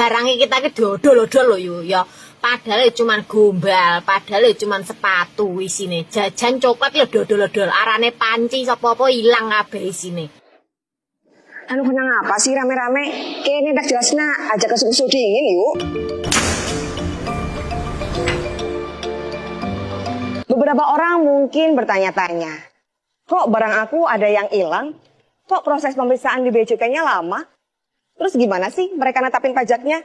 barangnya kita ke dodol-dodol loh ya. Padahal cuman gombal, padahal cuman sepatu isine. Jajan coklat ya dodol-dodol, arane panci sapa-apa ilang kabeh isine. Anu kenang apa sih rame-rame? Kayaknya tak jelasnya ajak ke susu dingin yuk. Beberapa orang mungkin bertanya-tanya, kok barang aku ada yang hilang? Kok proses pemeriksaan di Bea Cukainya lama? Terus gimana sih mereka netapin pajaknya?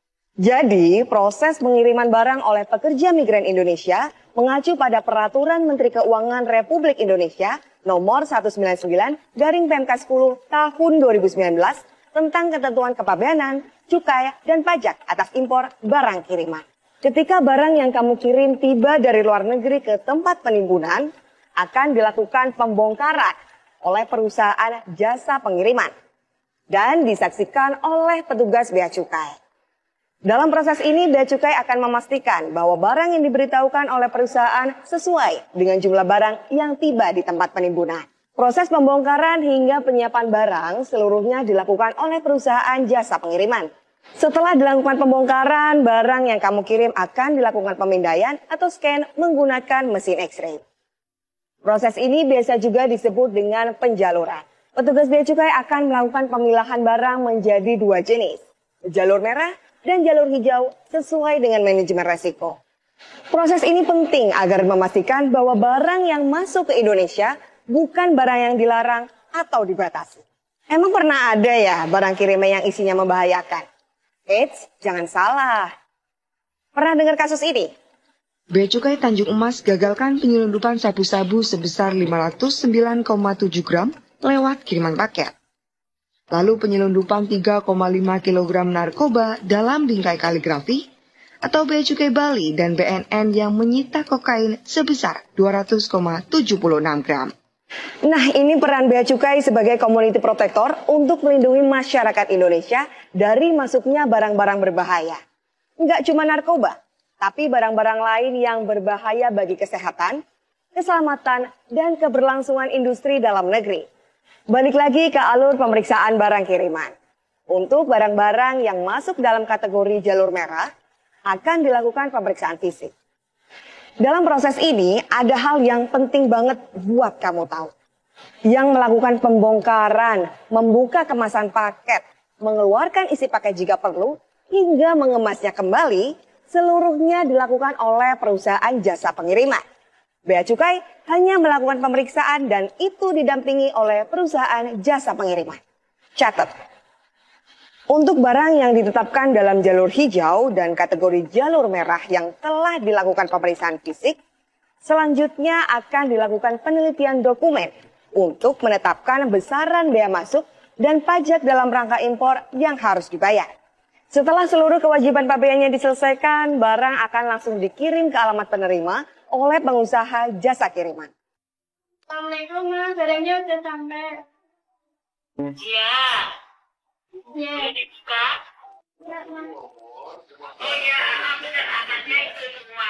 Jadi, proses pengiriman barang oleh pekerja migran Indonesia mengacu pada Peraturan Menteri Keuangan Republik Indonesia Nomor 199/PMK 10 Tahun 2019 tentang ketentuan kepabeanan, cukai, dan pajak atas impor barang kiriman. Ketika barang yang kamu kirim tiba dari luar negeri ke tempat penimbunan, akan dilakukan pembongkaran oleh perusahaan jasa pengiriman dan disaksikan oleh petugas Bea Cukai. Dalam proses ini, Bea Cukai akan memastikan bahwa barang yang diberitahukan oleh perusahaan sesuai dengan jumlah barang yang tiba di tempat penimbunan. Proses pembongkaran hingga penyiapan barang seluruhnya dilakukan oleh perusahaan jasa pengiriman. Setelah dilakukan pembongkaran, barang yang kamu kirim akan dilakukan pemindaian atau scan menggunakan mesin X-ray. Proses ini biasa juga disebut dengan penjaluran. Petugas Bea Cukai akan melakukan pemilahan barang menjadi 2 jenis, jalur merah dan jalur hijau sesuai dengan manajemen resiko. Proses ini penting agar memastikan bahwa barang yang masuk ke Indonesia bukan barang yang dilarang atau dibatasi. Emang pernah ada ya barang kirimnya yang isinya membahayakan? Eits, jangan salah. Pernah dengar kasus ini? Bea Cukai Tanjung Emas gagalkan penyelundupan sabu-sabu sebesar 509,7 gram lewat kiriman paket. Lalu penyelundupan 3,5 kg narkoba dalam bingkai kaligrafi, atau Bea Cukai Bali dan BNN yang menyita kokain sebesar 200,76 gram. Nah, ini peran Bea Cukai sebagai community protector untuk melindungi masyarakat Indonesia dari masuknya barang-barang berbahaya. Enggak cuma narkoba, tapi barang-barang lain yang berbahaya bagi kesehatan, keselamatan, dan keberlangsungan industri dalam negeri. Balik lagi ke alur pemeriksaan barang kiriman. Untuk barang-barang yang masuk dalam kategori jalur merah, akan dilakukan pemeriksaan fisik. Dalam proses ini, ada hal yang penting banget buat kamu tahu. Yang melakukan pembongkaran, membuka kemasan paket, mengeluarkan isi paket jika perlu, hingga mengemasnya kembali, seluruhnya dilakukan oleh perusahaan jasa pengiriman. Bea Cukai hanya melakukan pemeriksaan dan itu didampingi oleh perusahaan jasa pengiriman. Catat, untuk barang yang ditetapkan dalam jalur hijau dan kategori jalur merah yang telah dilakukan pemeriksaan fisik, selanjutnya akan dilakukan penelitian dokumen untuk menetapkan besaran bea masuk dan pajak dalam rangka impor yang harus dibayar. Setelah seluruh kewajiban pabeannya diselesaikan, barang akan langsung dikirim ke alamat penerima oleh pengusaha jasa kiriman. Assalamualaikum Mas, barangnya udah sampai. Iya. Ya. Udah dibuka? Ya, Mas. Oh iya, anaknya itu semua.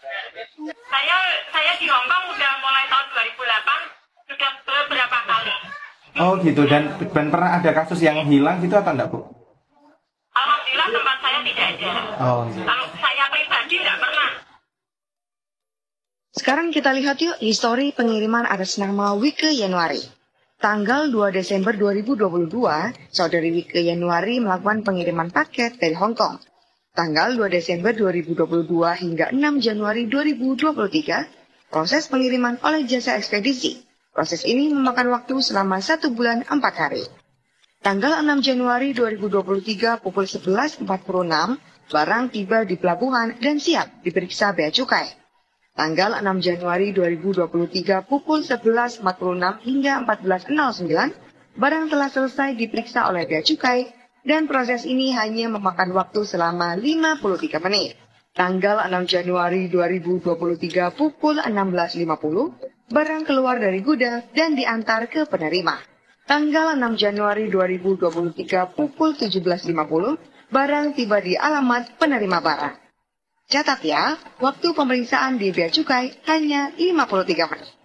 Saya di Hongkong udah mulai tahun 2008, sudah beberapa kali. Oh gitu, dan pernah ada kasus yang hilang gitu atau enggak, Bu? Alhamdulillah tempat saya tidak ada. Oh gitu. Kalau saya pribadi tidak pernah. Sekarang kita lihat yuk histori pengiriman atas nama Wike Yanuari. Tanggal 2 Desember 2022, saudari Wike Yanuari melakukan pengiriman paket dari Hong Kong. Tanggal 2 Desember 2022 hingga 6 Januari 2023, proses pengiriman oleh jasa ekspedisi. Proses ini memakan waktu selama 1 bulan 4 hari. Tanggal 6 Januari 2023 pukul 11.46, barang tiba di pelabuhan dan siap diperiksa Bea Cukai. Tanggal 6 Januari 2023 pukul 11.46 hingga 14.09, barang telah selesai diperiksa oleh Bea Cukai dan proses ini hanya memakan waktu selama 53 menit. Tanggal 6 Januari 2023 pukul 16.50, barang keluar dari gudang dan diantar ke penerima. Tanggal 6 Januari 2023 pukul 17.50, barang tiba di alamat penerima barang. Catat ya, waktu pemeriksaan di Bea Cukai hanya 53 menit.